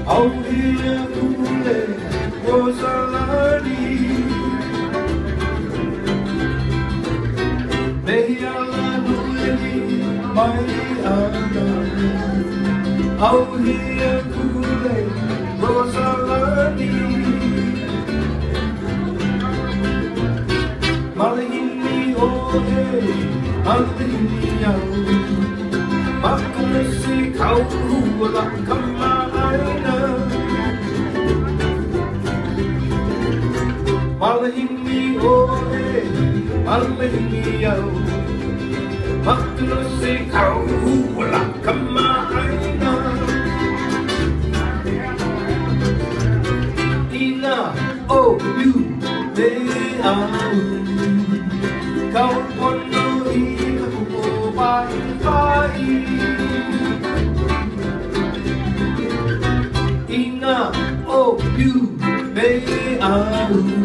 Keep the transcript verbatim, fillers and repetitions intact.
Auhia kule Rosalani Behiala nueli mai ana Auhia kule Rosalani Malahini ohe Malahini yau Makunasi kau wala kamaina Malahini ohe Malahini yau Makunasi kau wala kamaina Ina o you me au Kau pono ina ko pai pai Ina o you me au